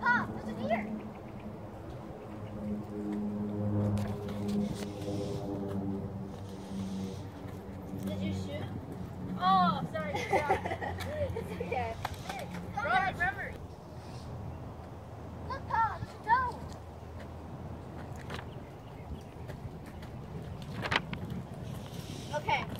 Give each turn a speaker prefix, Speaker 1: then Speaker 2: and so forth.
Speaker 1: Pop, there's a deer. Did you shoot? Oh, sorry. It's okay. Rubber. Look, Pop, there's a doe. Okay.